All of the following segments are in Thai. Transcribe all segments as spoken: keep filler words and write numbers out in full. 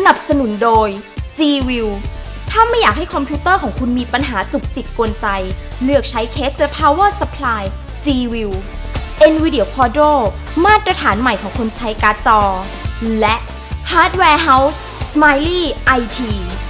นับสนุนโดย G-View ถ้าไม่อยากให้คอมพิวเตอร์ของคุณมีปัญหาจุกจิกกวนใจเลือกใช้เคส The Power Supply G-View NVIDIA Quadro มาตรฐานใหม่ของคนใช้การ์ดจอและ Hardware House Smiley ไอ ที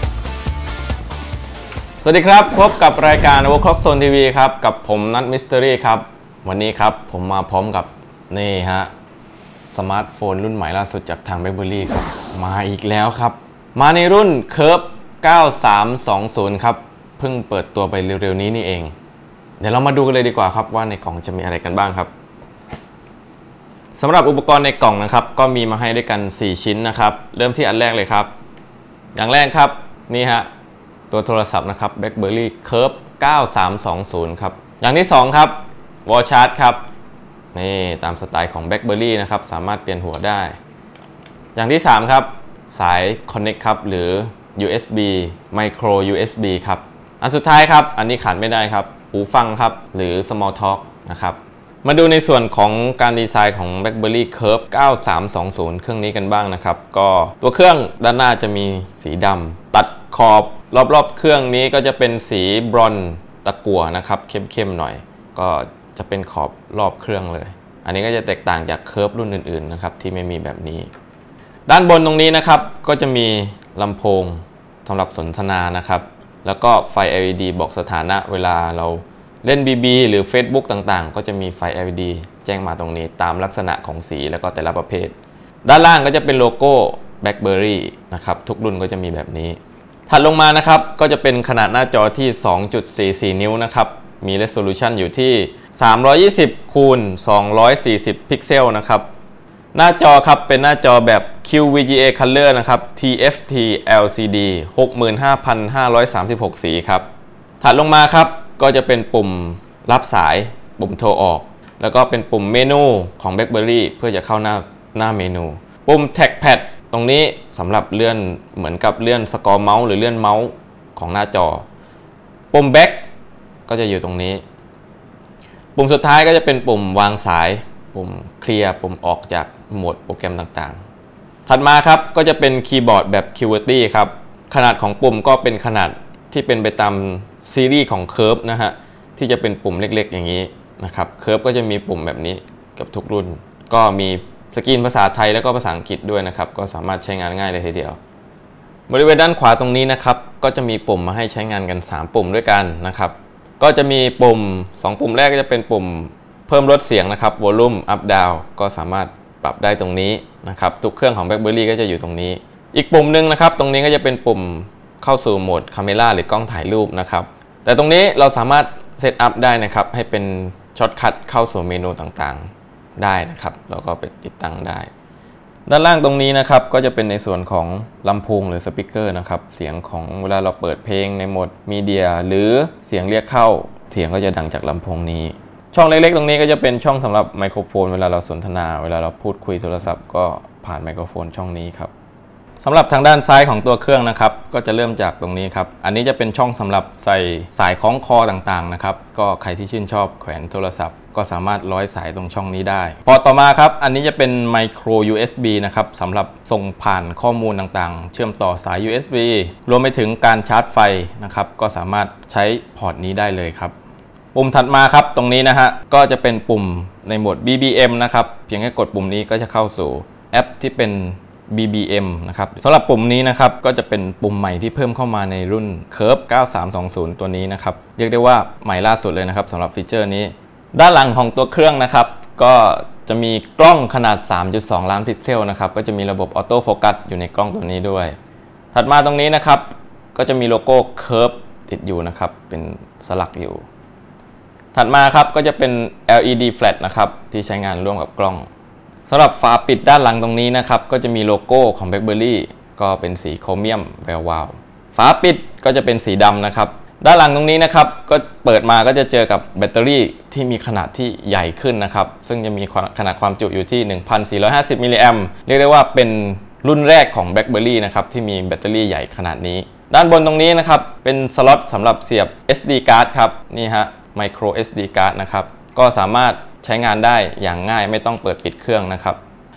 สวัสดีครับพบกับรายการ Overclock Zone ที วี ครับกับผมนัทมิสเตอรี่ครับวันนี้ครับผมมาพร้อมกับนี่ฮะสมาร์ทโฟนรุ่นใหม่ล่าสุดจากทาง BlackBerry ครับมาอีกแล้วครับมาในรุ่น Curve เก้าสามสองศูนย์ครับเพิ่งเปิดตัวไปเร็วๆนี้นี่เองเดี๋ยวเรามาดูกันเลยดีกว่าครับว่าในกล่องจะมีอะไรกันบ้างครับสำหรับอุปกรณ์ในกล่องนะครับก็มีมาให้ด้วยกันสี่ชิ้นนะครับเริ่มที่อันแรกเลยครับอย่างแรกครับนี่ฮะตัวโทรศัพท์นะครับ BlackBerry Curve เก้าสามสองศูนย์ครับอย่างที่สองครับ Wall Charge ครับนี่ตามสไตล์ของ BlackBerry นะครับสามารถเปลี่ยนหัวได้อย่างที่สามครับสาย Connect ครับหรือ ยู เอส บี Micro ยู เอส บี ครับอันสุดท้ายครับอันนี้ขาดไม่ได้ครับหูฟังครับหรือ Small Talk นะครับมาดูในส่วนของการดีไซน์ของ BlackBerry Curve เก้าสามสองศูนย์เครื่องนี้กันบ้างนะครับก็ตัวเครื่องด้านหน้าจะมีสีดำตัดขอบรอบๆเครื่องนี้ก็จะเป็นสีบรอนซ์ตะกั่วนะครับเข้มๆหน่อยก็จะเป็นขอบรอบเครื่องเลยอันนี้ก็จะแตกต่างจากเคอร์ฟรุ่นอื่นๆนะครับที่ไม่มีแบบนี้ด้านบนตรงนี้นะครับก็จะมีลำโพงสำหรับสนทนานะครับแล้วก็ไฟ แอล อี ดี บอกสถานะเวลาเราเล่น บี บี หรือ Facebook ต่างๆก็จะมีไฟ แอล อี ดี แจ้งมาตรงนี้ตามลักษณะของสีแล้วก็แต่ละประเภทด้านล่างก็จะเป็นโลโก้ BlackBerry นะครับทุกรุ่นก็จะมีแบบนี้ถัดลงมานะครับก็จะเป็นขนาดหน้าจอที่ สองจุดสี่สี่ นิ้วนะครับมี resolution อยู่ที่สามร้อยยี่สิบคูณสองร้อยสี่สิบพิกเซลนะครับหน้าจอครับเป็นหน้าจอแบบ คิว วี จี เอ Color นะครับ ที เอฟ ที แอล ซี ดี หกหมื่นห้าพันห้าร้อยสามสิบหก สีครับถัดลงมาครับก็จะเป็นปุ่มรับสายปุ่มโทรออกแล้วก็เป็นปุ่มเมนูของ BlackBerry เพื่อจะเข้าหน้าหน้าเมนูปุ่ม Trackpad ตรงนี้สำหรับเลื่อนเหมือนกับเลื่อนสกอร์เมาส์หรือเลื่อนเมาส์ของหน้าจอปุ่ม Back ก็จะอยู่ตรงนี้ปุ่มสุดท้ายก็จะเป็นปุ่มวางสายปุ่มเคลียร์ปุ่มออกจากโหมดโปรแกรมต่างๆถัดมาครับก็จะเป็นคีย์บอร์ดแบบ QWERTY ครับขนาดของปุ่มก็เป็นขนาดที่เป็นไปตามซีรีส์ของ Curve นะฮะที่จะเป็นปุ่มเล็กๆอย่างนี้นะครับ Curve ก็จะมีปุ่มแบบนี้กับทุกรุ่นก็มีสกรีนภาษาไทยแล้วก็ภาษาอังกฤษด้วยนะครับก็สามารถใช้งานง่ายเลยทีเดียวบริเวณด้านขวาตรงนี้นะครับก็จะมีปุ่มมาให้ใช้งานกันสามปุ่มด้วยกันนะครับก็จะมีปุ่มสองปุ่มแรกก็จะเป็นปุ่มเพิ่มลดเสียงนะครับ Volume Up Down ก็สามารถปรับได้ตรงนี้นะครับทุกเครื่องของ BlackBerry ก็จะอยู่ตรงนี้อีกปุ่มหนึ่งนะครับตรงนี้ก็จะเป็นปุ่มเข้าสู่โหมด Camera หรือกล้องถ่ายรูปนะครับแต่ตรงนี้เราสามารถเซตอัพได้นะครับให้เป็นช็อตคัทเข้าสู่เมนูต่างๆได้นะครับแล้วก็ไปติดตั้งได้ด้านล่างตรงนี้นะครับก็จะเป็นในส่วนของลำโพงหรือสปีกเกอร์นะครับเสียงของเวลาเราเปิดเพลงในโหมดมีเดียหรือเสียงเรียกเข้าเสียงก็จะดังจากลำโพงนี้ช่องเล็กๆตรงนี้ก็จะเป็นช่องสำหรับไมโครโฟนเวลาเราสนทนาเวลาเราพูดคุยโทรศัพท์ก็ผ่านไมโครโฟนช่องนี้ครับสำหรับทางด้านซ้ายของตัวเครื่องนะครับก็จะเริ่มจากตรงนี้ครับอันนี้จะเป็นช่องสำหรับใส่สายคล้องคอต่างๆนะครับก็ใครที่ชื่นชอบแขวนโทรศัพท์ก็สามารถร้อยสายตรงช่องนี้ได้พอต่อมาครับอันนี้จะเป็น Micro ยู เอส บี นะครับสำหรับส่งผ่านข้อมูลต่างๆเชื่อมต่อสาย ยู เอส บี รวมไปถึงการชาร์จไฟนะครับก็สามารถใช้พอร์ตนี้ได้เลยครับปุ่มถัดมาครับตรงนี้นะฮะก็จะเป็นปุ่มในโหมด บี บี เอ็ม นะครับเพียงแค่กดปุ่มนี้ก็จะเข้าสู่แอปที่เป็นบี บี เอ็ม นะครับสำหรับปุ่มนี้นะครับก็จะเป็นปุ่มใหม่ที่เพิ่มเข้ามาในรุ่น Curve เก้าสามสองศูนย์ตัวนี้นะครับเรียกได้ว่าใหม่ล่าสุดเลยนะครับสำหรับฟีเจอร์นี้ด้านหลังของตัวเครื่องนะครับก็จะมีกล้องขนาด สามจุดสอง ล้านพิกเซลนะครับก็จะมีระบบออโต้โฟกัสอยู่ในกล้องตัวนี้ด้วยถัดมาตรงนี้นะครับก็จะมีโลโก้ Curve ติดอยู่นะครับเป็นสลักอยู่ถัดมาครับก็จะเป็น แอล อี ดี Flash นะครับที่ใช้งานร่วมกับกล้องสำหรับฝาปิดด้านหลังตรงนี้นะครับก็จะมีโลโก้ของ BlackBerry ก็เป็นสีโครเมียมแวววาวฝาปิดก็จะเป็นสีดำนะครับด้านหลังตรงนี้นะครับก็เปิดมาก็จะเจอกับแบตเตอรี่ที่มีขนาดที่ใหญ่ขึ้นนะครับซึ่งจะมีขนาดความจุอยู่ที่ หนึ่งพันสี่ร้อยห้าสิบ มิลลิแอมป์เรียกได้ว่าเป็นรุ่นแรกของ BlackBerry นะครับที่มีแบตเตอรี่ใหญ่ขนาดนี้ด้านบนตรงนี้นะครับเป็นสล็อตสำหรับเสียบ เอส ดี card ครับนี่ฮะ Micro เอส ดี card นะครับก็สามารถใช้งานได้อย่างง่ายไม่ต้องเปิดปิดเครื่องนะครับ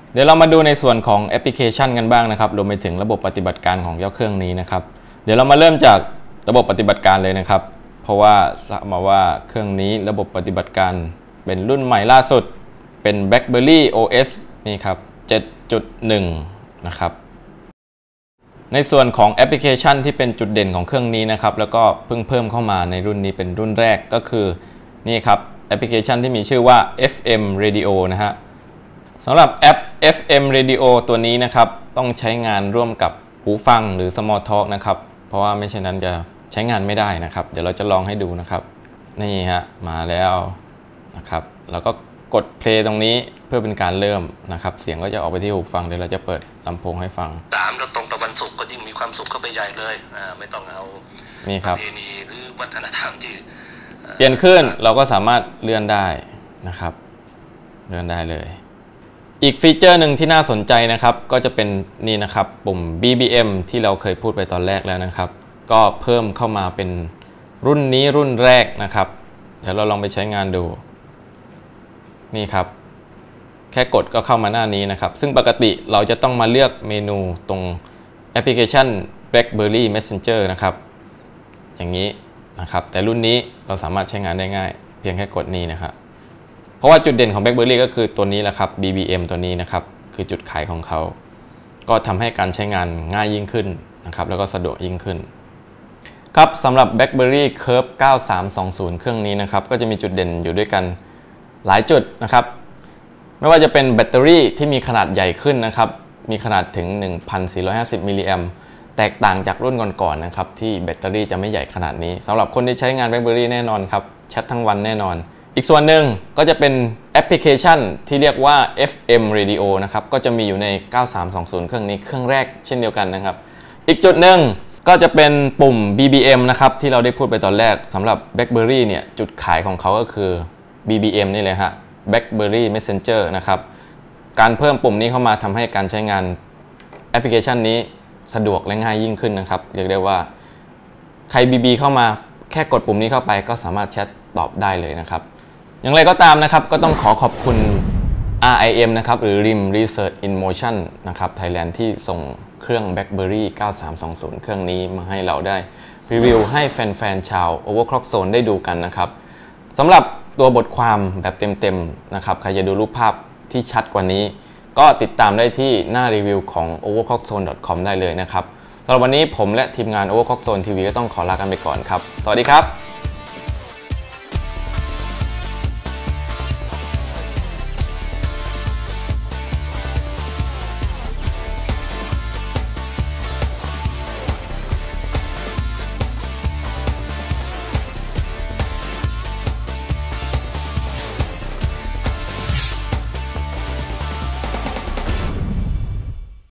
เดี๋ยวเรามาดูในส่วนของแอปพลิเคชันกันบ้างนะครับรวมไปถึงระบบปฏิบัติการของเจ้าเครื่องนี้นะครับเดี๋ยวเรามาเริ่มจากระบบปฏิบัติการเลยนะครับเพราะว่าทราบมาว่าเครื่องนี้ระบบปฏิบัติการเป็นรุ่นใหม่ล่าสุดเป็น BlackBerry โอ เอส นี่ครับ เจ็ดจุดหนึ่ง นะครับในส่วนของแอปพลิเคชันที่เป็นจุดเด่นของเครื่องนี้นะครับแล้วก็เพิ่งเพิ่มเข้ามาในรุ่นนี้เป็นรุ่นแรกก็คือนี่ครับแอปพลิเคชันที่มีชื่อว่า เอฟ เอ็ม Radio นะฮะสำหรับแอป เอฟ เอ็ม Radio ตัวนี้นะครับต้องใช้งานร่วมกับหูฟังหรือ Small Talk นะครับเพราะว่าไม่เช่นนั้นจะใช้งานไม่ได้นะครับเดี๋ยวเราจะลองให้ดูนะครับนี่ฮะมาแล้วนะครับแล้วก็กด play ตรงนี้เพื่อเป็นการเริ่มนะครับเสียงก็จะออกไปที่หูฟังเดี๋ยวเราจะเปิดลำโพงให้ฟังสามเราตรงกับวันศุกร์ก็ยิ่งมีความสุขเข้าไปใหญ่เลยอ่าไม่ต้องเอานี่ครับประเพณีหรือวัฒนธรรมที่เปลี่ยนขึ้นเราก็สามารถเลื่อนได้นะครับเลื่อนได้เลยอีกฟีเจอร์หนึ่งที่น่าสนใจนะครับก็จะเป็นนี่นะครับปุ่ม บี บี เอ็ม ที่เราเคยพูดไปตอนแรกแล้วนะครับก็เพิ่มเข้ามาเป็นรุ่นนี้รุ่นแรกนะครับเดี๋ยวเราลองไปใช้งานดูนี่ครับแค่กดก็เข้ามาหน้านี้นะครับซึ่งปกติเราจะต้องมาเลือกเมนูตรงแอปพลิเคชัน BlackBerry Messenger นะครับอย่างนี้นะครับแต่รุ่นนี้เราสามารถใช้งานได้ง่ายเพียงแค่กดนี้นะครับเพราะว่าจุดเด่นของ BlackBerry ก็คือตัวนี้แหละครับ บี บี เอ็ม ตัวนี้นะครับคือจุดขายของเขาก็ทำให้การใช้งานง่ายยิ่งขึ้นนะครับแล้วก็สะดวกยิ่งขึ้นครับสำหรับ BlackBerry Curve เก้าสามสองศูนย์เครื่องนี้นะครับก็จะมีจุดเด่นอยู่ด้วยกันหลายจุดนะครับไม่ว่าจะเป็นแบตเตอรี่ที่มีขนาดใหญ่ขึ้นนะครับมีขนาดถึง หนึ่งพันสี่ร้อยห้าสิบ มิลลิแอมป์แตกต่างจากรุ่นก่อนๆนะครับที่แบตเตอรี่จะไม่ใหญ่ขนาดนี้สำหรับคนที่ใช้งาน BlackBerry แน่นอนครับแชททั้งวันแน่นอนอีกส่วนหนึ่งก็จะเป็นแอปพลิเคชันที่เรียกว่า เอฟ เอ็ม Radio นะครับก็จะมีอยู่ในเก้าสามสองศูนย์เครื่องนี้เครื่องแรกเช่นเดียวกันนะครับอีกจุดหนึ่งก็จะเป็นปุ่ม บี บี เอ็ม นะครับที่เราได้พูดไปตอนแรกสำหรับ BlackBerry เนี่ยจุดขายของเขาก็คือ บี บี เอ็ม นี่เลยฮะ BlackBerry Messenger นะครับการเพิ่มปุ่มนี้เข้ามาทำให้การใช้งานแอปพลิเคชันนี้สะดวกและง่ายยิ่งขึ้นนะครับเรียกได้ว่าใคร บี บี เข้ามาแค่กดปุ่มนี้เข้าไปก็สามารถแชทตอบได้เลยนะครับอย่างไรก็ตามนะครับก็ต้องขอขอบคุณ อาร์ ไอ เอ็ม นะครับหรือ ริม Research in Motion นะครับ Thailand ที่ส่งเครื่อง BlackBerry เก้าสามสองศูนย์เครื่องนี้มาให้เราได้รีวิวให้แฟนๆชาว Overclock Zone ได้ดูกันนะครับสำหรับตัวบทความแบบเต็มๆนะครับใครจะดูรูปภาพที่ชัดกว่านี้ก็ติดตามได้ที่หน้ารีวิวของ โอเวอร์คล็อกโซน ดอท คอม ได้เลยนะครับสำหรับวันนี้ผมและทีมงาน Overclock Zone ที วี ก็ต้องขอลากันไปก่อนครับสวัสดีครับ